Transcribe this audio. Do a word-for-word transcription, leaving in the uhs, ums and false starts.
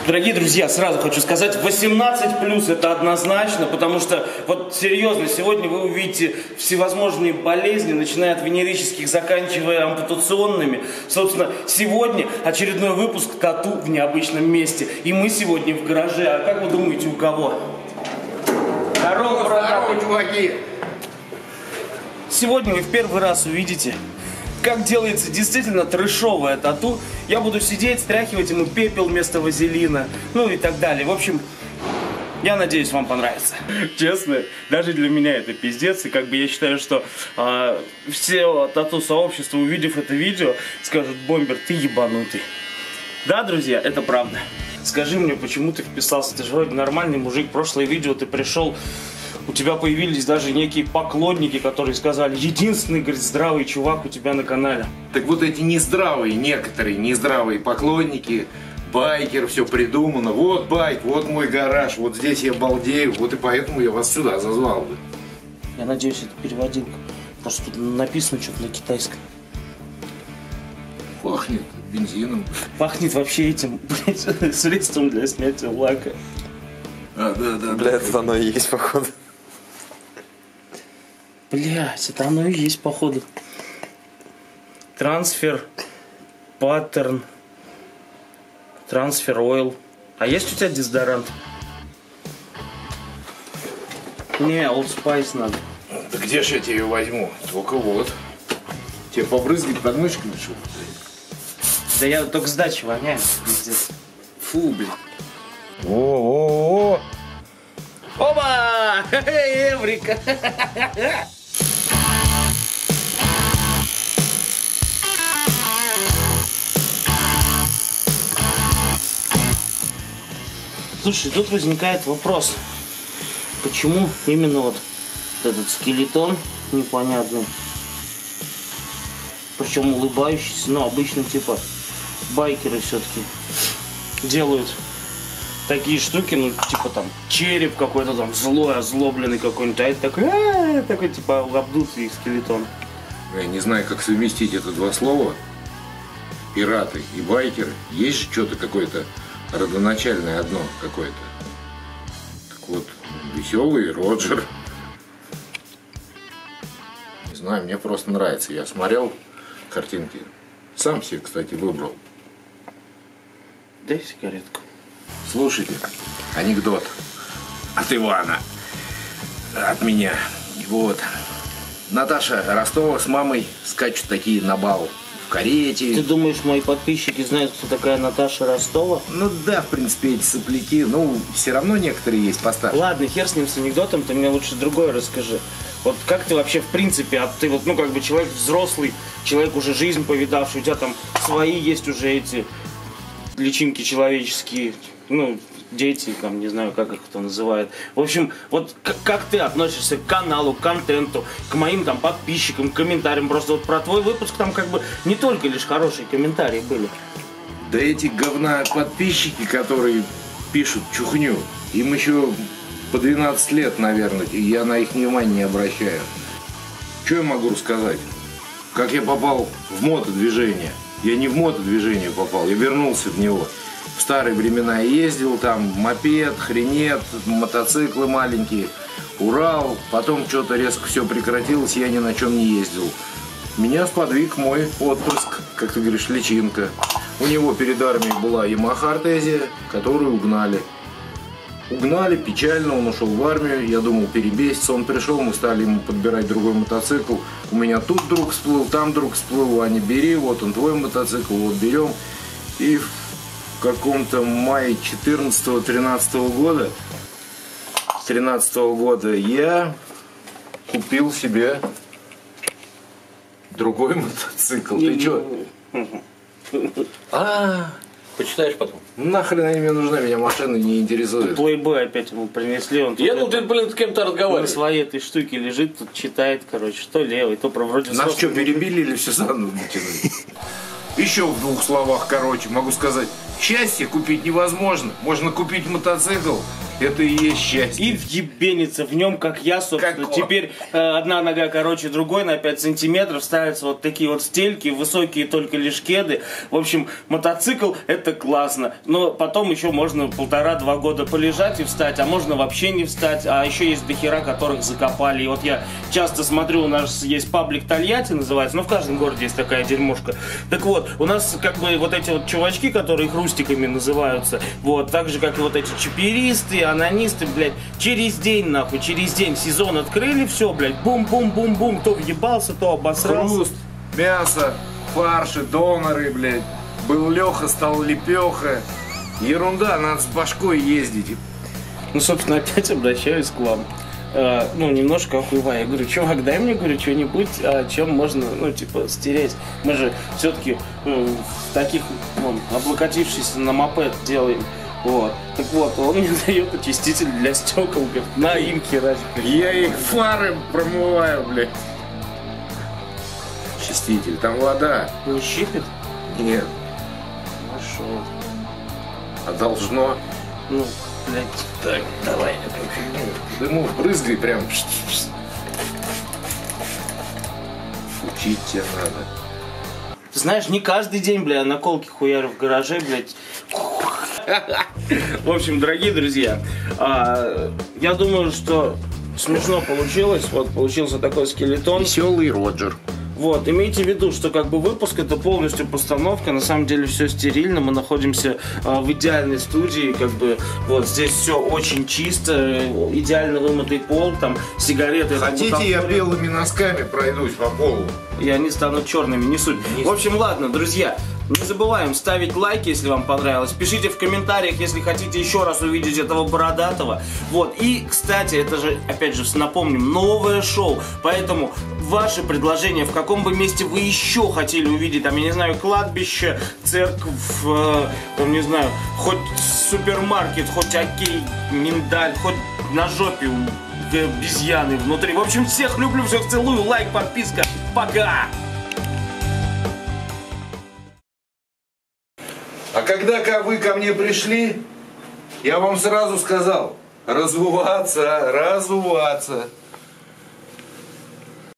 Дорогие друзья, сразу хочу сказать, восемнадцать плюс это однозначно, потому что, вот серьезно, сегодня вы увидите всевозможные болезни, начиная от венерических, заканчивая ампутационными. Собственно, сегодня очередной выпуск «Тату в необычном месте». И мы сегодня в гараже. А как вы думаете, у кого? Здорово, здорово, чуваки! Сегодня вы в первый раз увидите, как делается действительно трэшовое тату. Я буду сидеть, стряхивать ему пепел вместо вазелина, ну и так далее. В общем, я надеюсь, вам понравится. Честно, даже для меня это пиздец. И как бы я считаю, что э, все тату-сообщество, увидев это видео, скажут: Бомбер, ты ебанутый. Да, друзья, это правда. Скажи мне, почему ты вписался? Ты же вроде нормальный мужик. Прошлое видео ты пришел, у тебя появились даже некие поклонники, которые сказали: единственный, говорит, здравый чувак у тебя на канале. Так вот эти нездравые, некоторые нездравые поклонники, байкер, все придумано. Вот байк, вот мой гараж, вот здесь я балдею, вот и поэтому я вас сюда зазвал бы. Я надеюсь, это переводилка, потому что тут написано что-то на китайском. Пахнет бензином. Пахнет вообще этим, блядь, средством для снятия лака. А, да, да. Бля, да, это оно и есть, походу. Блять, это оно и есть, походу. Трансфер, паттерн, трансфер ойл. А есть у тебя дезодорант? Не, Old Spice надо. Да где ж я тебе ее возьму? Только вот. Тебе побрызгать подмышками, что ли? Да я только сдачи воняю, пиздец. Фу, блин. О-о-о! Опа! Эврика! Слушай, тут возникает вопрос, почему именно вот этот скелетон непонятный, причем улыбающийся, но обычно типа байкеры все-таки делают такие штуки, ну типа там череп какой-то там злой, озлобленный какой-нибудь, а это такой, а-а-а, такой типа обдутый скелетон. Я не знаю, как совместить это два слова. Пираты и байкеры. Есть же что-то какое-то родоначальное одно какое-то. Так вот, веселый Роджер. Не знаю, мне просто нравится. Я смотрел картинки. Сам себе, кстати, выбрал. Дай сигаретку. Слушайте, анекдот от Ивана, от меня. Вот. Наташа Ростова с мамой скачут такие на бал в карете. Ты думаешь, мои подписчики знают, кто такая Наташа Ростова? Ну да, в принципе, эти сопляки, ну, все равно некоторые есть постарше. Ладно, хер с ним, с анекдотом, ты мне лучше другое расскажи. Вот как ты вообще, в принципе, а ты вот, ну, как бы человек взрослый, человек уже жизнь повидавший, у тебя там свои есть уже эти личинки человеческие, ну, дети, там, не знаю, как их кто называет. В общем, вот как ты относишься к каналу, к контенту, к моим там подписчикам, к комментариям? Просто вот про твой выпуск там как бы не только лишь хорошие комментарии были. Да эти говна подписчики, которые пишут чухню, им еще по двенадцать лет, наверное, и я на их внимание не обращаю. Что я могу рассказать? Как я попал в мотодвижение? Я не в мотодвижение попал, я вернулся в него. В старые времена я ездил, там мопед, хренет, мотоциклы маленькие, Урал. Потом что-то резко все прекратилось, я ни на чем не ездил. Меня сподвиг мой отпрыск, как ты говоришь, личинка. У него перед армией была Yamaha Артезия, которую угнали. Угнали, печально, он ушел в армию, я думал перебесится, он пришел, мы стали ему подбирать другой мотоцикл. У меня тут друг всплыл, там друг всплыл, Аня, бери, вот он твой мотоцикл, вот берем. И в каком-то мае четырнадцатого-тринадцатого года, тринадцатого года я купил себе другой мотоцикл. Ты чё? А, почитаешь потом. Нахрен они мне нужны, меня машины не интересуют. Плейбой опять ему принесли, он Я тут думал, ты, блин, с кем-то на разговариваешь. своей этой штуке лежит, тут читает, короче, то левый, то про вроде Нас взрослый. что, перебили или все заново натянули? Еще в двух словах, короче, могу сказать, счастье купить невозможно. Можно купить мотоцикл Это и есть счастье. И въебенится в нем, как я, собственно. Как Теперь э, одна нога короче другой на пять сантиметров, ставятся вот такие вот стельки, высокие только лишь кеды. В общем, мотоцикл это классно. Но потом еще можно полтора-два года полежать и встать, а можно вообще не встать. А еще есть дохера, которых закопали. И вот я часто смотрю, у нас есть паблик Тольятти называется, но в каждом городе есть такая дерьмушка. Так вот, у нас как бы вот эти вот чувачки, которые хрустиками называются, вот, так же, как и вот эти чиперисты, анонисты, блядь, через день, нахуй, через день сезон открыли, все, блядь, бум-бум-бум-бум, то въебался, то обосрался. Хруст, мясо, фарши, доноры, блядь. Был Леха, стал Лепеха. Ерунда, надо с башкой ездить. Ну, собственно, опять обращаюсь к вам. Э, ну, немножко охуеваю. Я говорю, чувак, дай мне, говорю, что-нибудь, а, чем можно, ну, типа, стереть. Мы же все-таки э, таких, вон, облокотившись на мопед делаем. Вот. Так вот, он мне дает очиститель для стекол, говорит, на им херачь. Я их фары промываю, блядь. Очиститель, там вода. Не щипет? Нет. Хорошо. А должно. Ну, блядь. Так, давай. Дыму брызгай прям. Учить тебе надо. Ты знаешь, не каждый день, бля, наколки хуярю в гараже, блядь. В общем, дорогие друзья, а, я думаю, что смешно получилось. Вот получился такой скелетон. Веселый Роджер. Вот, имейте в виду, что как бы выпуск это полностью постановка, на самом деле все стерильно, мы находимся а, в идеальной студии, как бы вот здесь все очень чисто, идеально вымытый пол, там сигареты. Хотите, я белыми носками пройдусь по полу? И они станут черными, не суть. В общем, ладно, друзья, не забываем ставить лайки, если вам понравилось. Пишите в комментариях, если хотите еще раз увидеть этого бородатого. Вот, и, кстати, это же, опять же, напомним, новое шоу. Поэтому ваши предложения, в каком бы месте вы еще хотели увидеть, там, я не знаю, кладбище, церковь, э, там, не знаю, хоть супермаркет, хоть окей, миндаль, хоть на жопе у обезьяны внутри. В общем, всех люблю, всех целую, лайк, подписка, пока! А когда вы ко мне пришли, я вам сразу сказал: разуваться, разуваться.